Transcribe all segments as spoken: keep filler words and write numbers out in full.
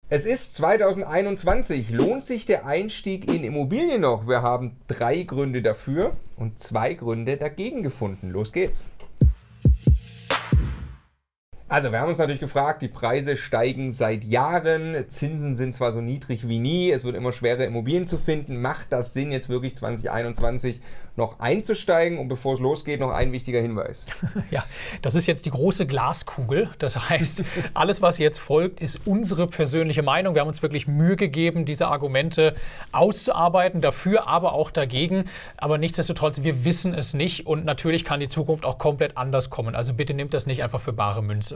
Es ist zweitausendeinundzwanzig. Lohnt sich der Einstieg in Immobilien noch? Wir haben drei Gründe dafür und zwei Gründe dagegen gefunden. Los geht's. Also wir haben uns natürlich gefragt, die Preise steigen seit Jahren, Zinsen sind zwar so niedrig wie nie, es wird immer schwerer Immobilien zu finden. Macht das Sinn, jetzt wirklich zweitausendeinundzwanzig noch einzusteigen? Und bevor es losgeht, noch ein wichtiger Hinweis. Ja, das ist jetzt die große Glaskugel. Das heißt, alles, was jetzt folgt, ist unsere persönliche Meinung. Wir haben uns wirklich Mühe gegeben, diese Argumente auszuarbeiten, dafür, aber auch dagegen. Aber nichtsdestotrotz, wir wissen es nicht und natürlich kann die Zukunft auch komplett anders kommen. Also bitte nehmt das nicht einfach für bare Münze.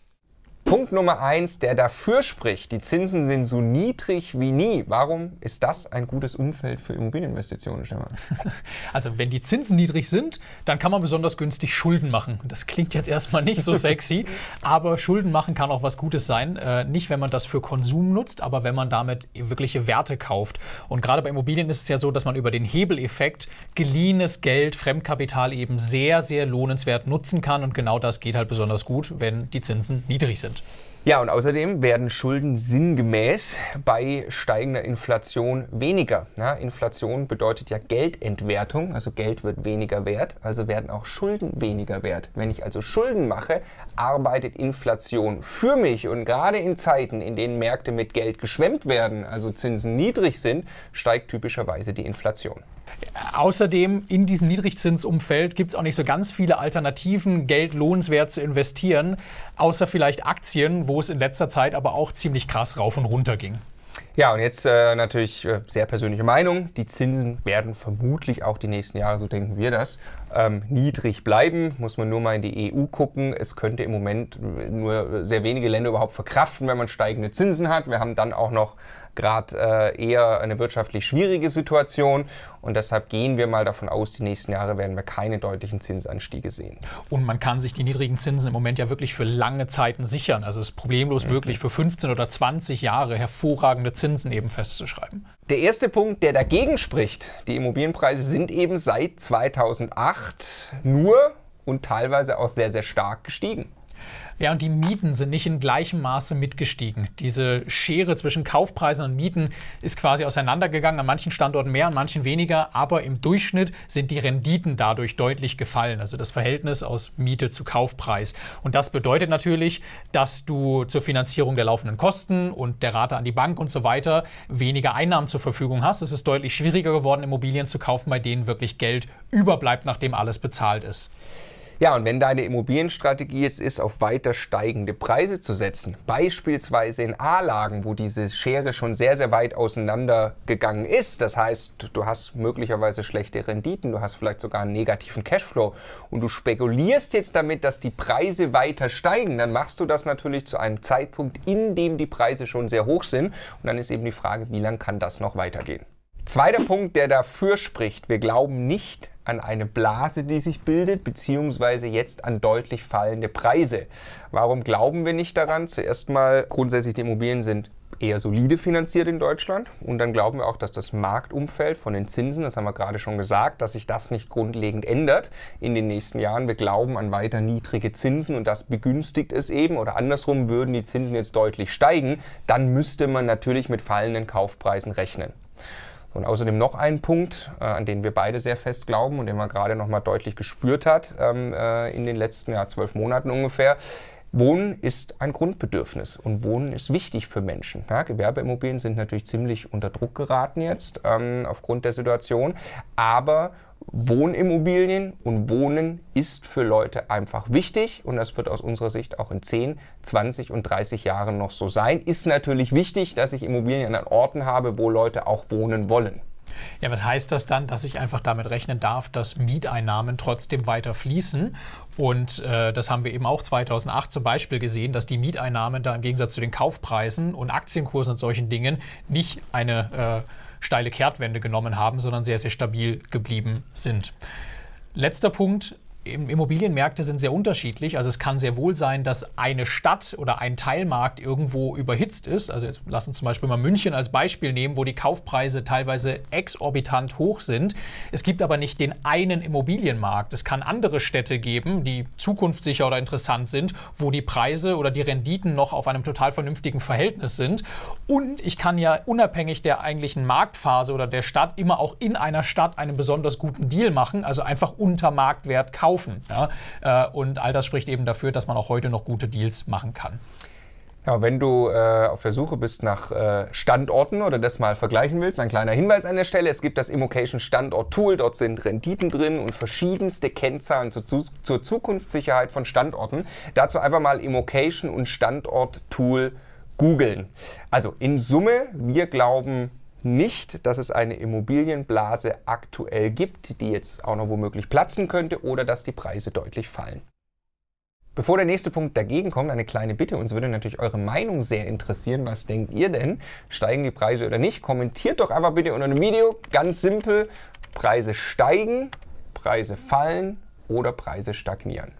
Punkt Nummer eins, der dafür spricht, die Zinsen sind so niedrig wie nie. Warum ist das ein gutes Umfeld für Immobilieninvestitionen, Stefan? Also wenn die Zinsen niedrig sind, dann kann man besonders günstig Schulden machen. Das klingt jetzt erstmal nicht so sexy, aber Schulden machen kann auch was Gutes sein. Äh, nicht, wenn man das für Konsum nutzt, aber wenn man damit wirkliche Werte kauft. Und gerade bei Immobilien ist es ja so, dass man über den Hebeleffekt geliehenes Geld, Fremdkapital eben sehr, sehr lohnenswert nutzen kann. Und genau das geht halt besonders gut, wenn die Zinsen niedrig sind. Ja, und außerdem werden Schulden sinngemäß bei steigender Inflation weniger. Ja, Inflation bedeutet ja Geldentwertung, also Geld wird weniger wert, also werden auch Schulden weniger wert. Wenn ich also Schulden mache, arbeitet Inflation für mich. Und gerade in Zeiten, in denen Märkte mit Geld geschwemmt werden, also Zinsen niedrig sind, steigt typischerweise die Inflation. Außerdem in diesem Niedrigzinsumfeld gibt es auch nicht so ganz viele Alternativen, Geld lohnenswert zu investieren, außer vielleicht Aktien, wo es in letzter Zeit aber auch ziemlich krass rauf und runter ging. Ja, und jetzt äh, natürlich äh, sehr persönliche Meinung. Die Zinsen werden vermutlich auch die nächsten Jahre, so denken wir das, ähm, niedrig bleiben. Muss man nur mal in die E U gucken. Es könnte im Moment nur sehr wenige Länder überhaupt verkraften, wenn man steigende Zinsen hat. Wir haben dann auch noch gerade äh, eher eine wirtschaftlich schwierige Situation. Und deshalb gehen wir mal davon aus, die nächsten Jahre werden wir keine deutlichen Zinsanstiege sehen. Und man kann sich die niedrigen Zinsen im Moment ja wirklich für lange Zeiten sichern. Also es ist problemlos mhm. möglich, für fünfzehn oder zwanzig Jahre hervorragende Zinsen eben festzuschreiben. Der erste Punkt, der dagegen spricht, die Immobilienpreise sind eben seit zweitausendacht nur und teilweise auch sehr, sehr stark gestiegen. Ja, und die Mieten sind nicht in gleichem Maße mitgestiegen. Diese Schere zwischen Kaufpreisen und Mieten ist quasi auseinandergegangen, an manchen Standorten mehr, an manchen weniger, aber im Durchschnitt sind die Renditen dadurch deutlich gefallen, also das Verhältnis aus Miete zu Kaufpreis. Und das bedeutet natürlich, dass du zur Finanzierung der laufenden Kosten und der Rate an die Bank und so weiter weniger Einnahmen zur Verfügung hast. Es ist deutlich schwieriger geworden, Immobilien zu kaufen, bei denen wirklich Geld überbleibt, nachdem alles bezahlt ist. Ja, und wenn deine Immobilienstrategie jetzt ist, auf weiter steigende Preise zu setzen, beispielsweise in A-Lagen, wo diese Schere schon sehr, sehr weit auseinander gegangen ist, das heißt, du hast möglicherweise schlechte Renditen, du hast vielleicht sogar einen negativen Cashflow und du spekulierst jetzt damit, dass die Preise weiter steigen, dann machst du das natürlich zu einem Zeitpunkt, in dem die Preise schon sehr hoch sind. Und dann ist eben die Frage, wie lange kann das noch weitergehen? Zweiter Punkt, der dafür spricht, wir glauben nicht an eine Blase, die sich bildet, beziehungsweise jetzt an deutlich fallende Preise. Warum glauben wir nicht daran? Zuerst mal, grundsätzlich die Immobilien sind eher solide finanziert in Deutschland und dann glauben wir auch, dass das Marktumfeld von den Zinsen, das haben wir gerade schon gesagt, dass sich das nicht grundlegend ändert in den nächsten Jahren. Wir glauben an weiter niedrige Zinsen und das begünstigt es eben, oder andersrum, würden die Zinsen jetzt deutlich steigen, dann müsste man natürlich mit fallenden Kaufpreisen rechnen. Und außerdem noch ein Punkt, äh, an den wir beide sehr fest glauben und den man gerade noch mal deutlich gespürt hat ähm, äh, in den letzten ja, zwölf Monaten ungefähr. Wohnen ist ein Grundbedürfnis und Wohnen ist wichtig für Menschen. Ja, Gewerbeimmobilien sind natürlich ziemlich unter Druck geraten jetzt ähm, aufgrund der Situation, aber Wohnimmobilien und Wohnen ist für Leute einfach wichtig und das wird aus unserer Sicht auch in zehn, zwanzig und dreißig Jahren noch so sein. Ist natürlich wichtig, dass ich Immobilien an Orten habe, wo Leute auch wohnen wollen. Ja, was heißt das dann, dass ich einfach damit rechnen darf, dass Mieteinnahmen trotzdem weiter fließen? Und äh, das haben wir eben auch zweitausendacht zum Beispiel gesehen, dass die Mieteinnahmen da im Gegensatz zu den Kaufpreisen und Aktienkursen und solchen Dingen nicht eine äh, steile Kehrtwende genommen haben, sondern sehr, sehr stabil geblieben sind. Letzter Punkt. Immobilienmärkte sind sehr unterschiedlich. Also es kann sehr wohl sein, dass eine Stadt oder ein Teilmarkt irgendwo überhitzt ist. Also jetzt lass uns zum Beispiel mal München als Beispiel nehmen, wo die Kaufpreise teilweise exorbitant hoch sind. Es gibt aber nicht den einen Immobilienmarkt. Es kann andere Städte geben, die zukunftssicher oder interessant sind, wo die Preise oder die Renditen noch auf einem total vernünftigen Verhältnis sind. Und ich kann ja unabhängig der eigentlichen Marktphase oder der Stadt immer auch in einer Stadt einen besonders guten Deal machen, also einfach unter Marktwert kaufen. Ja, und all das spricht eben dafür, dass man auch heute noch gute Deals machen kann. Ja, wenn du äh, auf der Suche bist nach äh, Standorten oder das mal vergleichen willst, ein kleiner Hinweis an der Stelle, es gibt das Immocation Standort Tool, dort sind Renditen drin und verschiedenste Kennzahlen zur, zur Zukunftssicherheit von Standorten. Dazu einfach mal Immocation und Standort Tool googeln. Also in Summe, wir glauben nicht, dass es eine Immobilienblase aktuell gibt, die jetzt auch noch womöglich platzen könnte oder dass die Preise deutlich fallen. Bevor der nächste Punkt dagegen kommt, eine kleine Bitte. Uns würde natürlich eure Meinung sehr interessieren. Was denkt ihr denn? Steigen die Preise oder nicht? Kommentiert doch einfach bitte unter dem Video. Ganz simpel. Preise steigen, Preise fallen oder Preise stagnieren.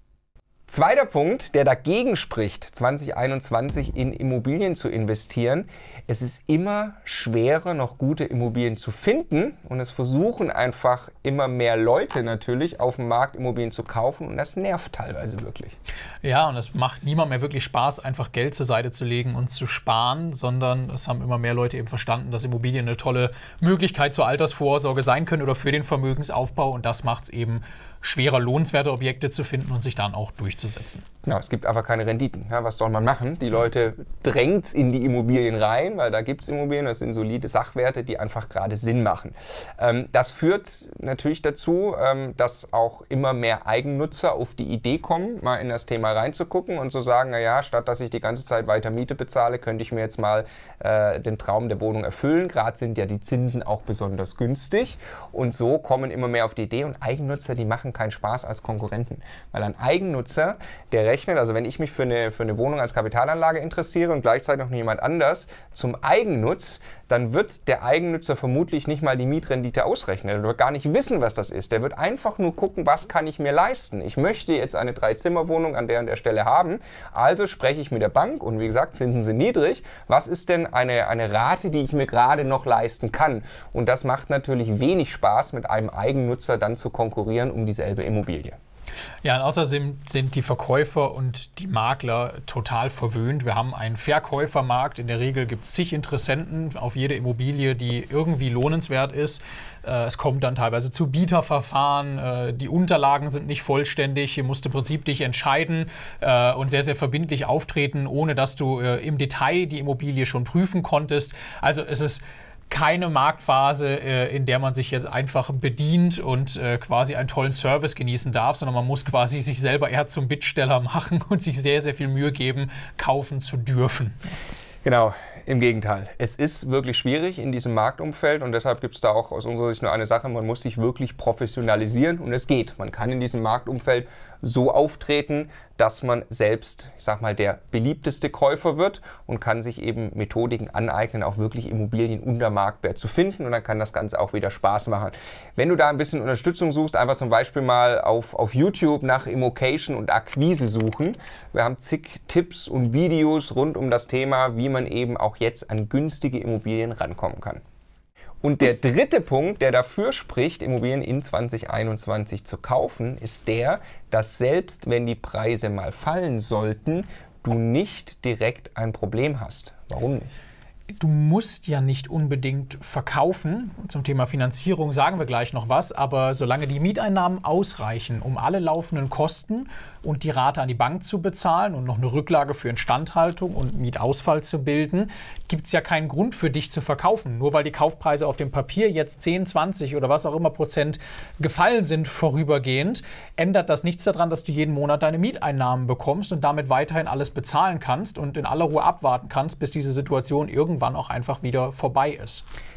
Zweiter Punkt, der dagegen spricht, zwanzig einundzwanzig in Immobilien zu investieren. Es ist immer schwerer, noch gute Immobilien zu finden und es versuchen einfach immer mehr Leute natürlich auf dem Markt Immobilien zu kaufen und das nervt teilweise wirklich. Ja, und es macht niemand mehr wirklich Spaß, einfach Geld zur Seite zu legen und zu sparen, sondern es haben immer mehr Leute eben verstanden, dass Immobilien eine tolle Möglichkeit zur Altersvorsorge sein können oder für den Vermögensaufbau und das macht es eben schwerer, lohnenswerte Objekte zu finden und sich dann auch durchzusetzen. Genau, es gibt einfach keine Renditen. Ja, was soll man machen? Die Leute drängt in die Immobilien rein, weil da gibt es Immobilien, das sind solide Sachwerte, die einfach gerade Sinn machen. Ähm, das führt natürlich dazu, ähm, dass auch immer mehr Eigennutzer auf die Idee kommen, mal in das Thema reinzugucken und zu sagen, naja, statt dass ich die ganze Zeit weiter Miete bezahle, könnte ich mir jetzt mal äh, den Traum der Wohnung erfüllen. Gerade sind ja die Zinsen auch besonders günstig und so kommen immer mehr auf die Idee und Eigennutzer, die machen keinen Spaß als Konkurrenten. Weil ein Eigennutzer, der rechnet, also wenn ich mich für eine, für eine Wohnung als Kapitalanlage interessiere und gleichzeitig noch jemand anders zum Eigennutz, dann wird der Eigennutzer vermutlich nicht mal die Mietrendite ausrechnen. Der wird gar nicht wissen, was das ist. Der wird einfach nur gucken, was kann ich mir leisten. Ich möchte jetzt eine Drei-Zimmer-Wohnung an der und der Stelle haben, also spreche ich mit der Bank und wie gesagt, Zinsen sind niedrig. Was ist denn eine, eine Rate, die ich mir gerade noch leisten kann? Und das macht natürlich wenig Spaß, mit einem Eigennutzer dann zu konkurrieren um dieselbe Immobilie. Ja, und außerdem sind die Verkäufer und die Makler total verwöhnt. Wir haben einen Verkäufermarkt. In der Regel gibt es zig Interessenten auf jede Immobilie, die irgendwie lohnenswert ist. Es kommt dann teilweise zu Bieterverfahren. Die Unterlagen sind nicht vollständig. Hier musst du im Prinzip dich entscheiden und sehr, sehr verbindlich auftreten, ohne dass du im Detail die Immobilie schon prüfen konntest. Also es ist keine Marktphase, in der man sich jetzt einfach bedient und quasi einen tollen Service genießen darf, sondern man muss quasi sich selber eher zum Bittsteller machen und sich sehr, sehr viel Mühe geben, kaufen zu dürfen. Genau, im Gegenteil. Es ist wirklich schwierig in diesem Marktumfeld und deshalb gibt es da auch aus unserer Sicht nur eine Sache, man muss sich wirklich professionalisieren und es geht. Man kann in diesem Marktumfeld so auftreten, dass man selbst, ich sag mal, der beliebteste Käufer wird und kann sich eben Methodiken aneignen, auch wirklich Immobilien unter Marktwert zu finden und dann kann das Ganze auch wieder Spaß machen. Wenn du da ein bisschen Unterstützung suchst, einfach zum Beispiel mal auf, auf YouTube nach Immocation und Akquise suchen. Wir haben zig Tipps und Videos rund um das Thema, wie man eben auch jetzt an günstige Immobilien rankommen kann. Und der dritte Punkt, der dafür spricht, Immobilien in zwanzig einundzwanzig zu kaufen, ist der, dass selbst wenn die Preise mal fallen sollten, du nicht direkt ein Problem hast. Warum nicht? Du musst ja nicht unbedingt verkaufen. Zum Thema Finanzierung sagen wir gleich noch was, aber solange die Mieteinnahmen ausreichen, um alle laufenden Kosten und die Rate an die Bank zu bezahlen und noch eine Rücklage für Instandhaltung und Mietausfall zu bilden, gibt es ja keinen Grund für dich zu verkaufen. Nur weil die Kaufpreise auf dem Papier jetzt zehn, zwanzig oder was auch immer Prozent gefallen sind vorübergehend, ändert das nichts daran, dass du jeden Monat deine Mieteinnahmen bekommst und damit weiterhin alles bezahlen kannst und in aller Ruhe abwarten kannst, bis diese Situation irgendwann auch einfach wieder vorbei ist.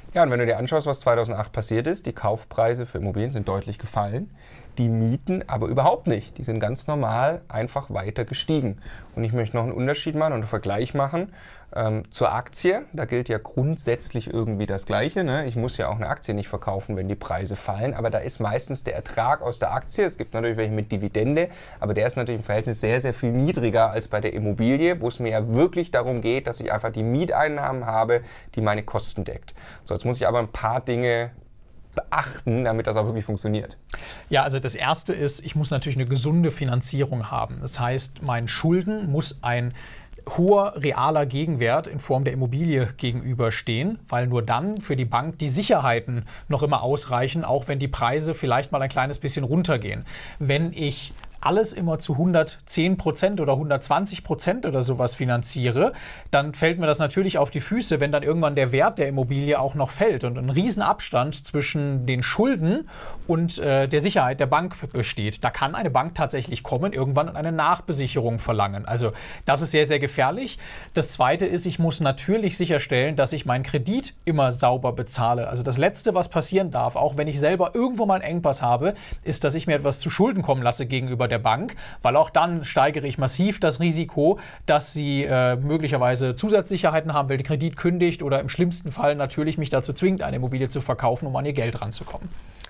Ja, und wenn du dir anschaust, was zweitausendacht passiert ist, die Kaufpreise für Immobilien sind deutlich gefallen, die Mieten aber überhaupt nicht. Die sind ganz normal einfach weiter gestiegen. Und ich möchte noch einen Unterschied machen und einen Vergleich machen ähm, zur Aktie. Da gilt ja grundsätzlich irgendwie das Gleiche. Ne? Ich muss ja auch eine Aktie nicht verkaufen, wenn die Preise fallen. Aber da ist meistens der Ertrag aus der Aktie. Es gibt natürlich welche mit Dividende, aber der ist natürlich im Verhältnis sehr, sehr viel niedriger als bei der Immobilie, wo es mir ja wirklich darum geht, dass ich einfach die Mieteinnahmen habe, die meine Kosten deckt. So, jetzt muss ich aber ein paar Dinge beachten, damit das auch wirklich funktioniert. Ja, also das Erste ist, ich muss natürlich eine gesunde Finanzierung haben. Das heißt, meinen Schulden muss ein hoher realer Gegenwert in Form der Immobilie gegenüberstehen, weil nur dann für die Bank die Sicherheiten noch immer ausreichen, auch wenn die Preise vielleicht mal ein kleines bisschen runtergehen. Wenn ich alles immer zu hundertzehn Prozent oder hundertzwanzig Prozent oder sowas finanziere, dann fällt mir das natürlich auf die Füße, wenn dann irgendwann der Wert der Immobilie auch noch fällt und ein Riesenabstand zwischen den Schulden und äh, der Sicherheit der Bank besteht. Da kann eine Bank tatsächlich kommen, irgendwann und eine Nachbesicherung verlangen. Also das ist sehr, sehr gefährlich. Das Zweite ist, ich muss natürlich sicherstellen, dass ich meinen Kredit immer sauber bezahle. Also das Letzte, was passieren darf, auch wenn ich selber irgendwo mal einen Engpass habe, ist, dass ich mir etwas zu Schulden kommen lasse gegenüber der Bank, weil auch dann steigere ich massiv das Risiko, dass sie äh, möglicherweise Zusatzsicherheiten haben, weil der Kredit kündigt oder im schlimmsten Fall natürlich mich dazu zwingt, eine Immobilie zu verkaufen, um an ihr Geld ranzukommen.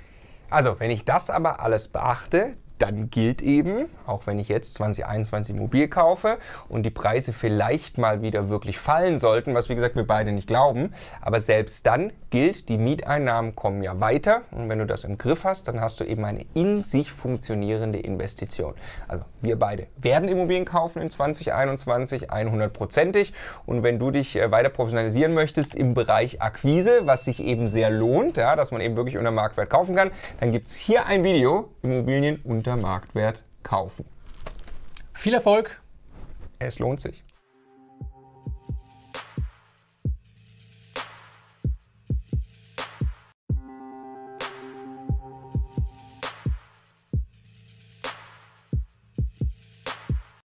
Also, wenn ich das aber alles beachte, dann gilt eben, auch wenn ich jetzt zwanzig einundzwanzig Immobilien kaufe und die Preise vielleicht mal wieder wirklich fallen sollten, was wie gesagt wir beide nicht glauben, aber selbst dann gilt, die Mieteinnahmen kommen ja weiter und wenn du das im Griff hast, dann hast du eben eine in sich funktionierende Investition. Also wir beide werden Immobilien kaufen in zwanzig einundzwanzig, hundertprozentig und wenn du dich weiter professionalisieren möchtest im Bereich Akquise, was sich eben sehr lohnt, ja, dass man eben wirklich unter Marktwert kaufen kann, dann gibt es hier ein Video, Immobilien unter Marktwert kaufen. Viel Erfolg! Es lohnt sich.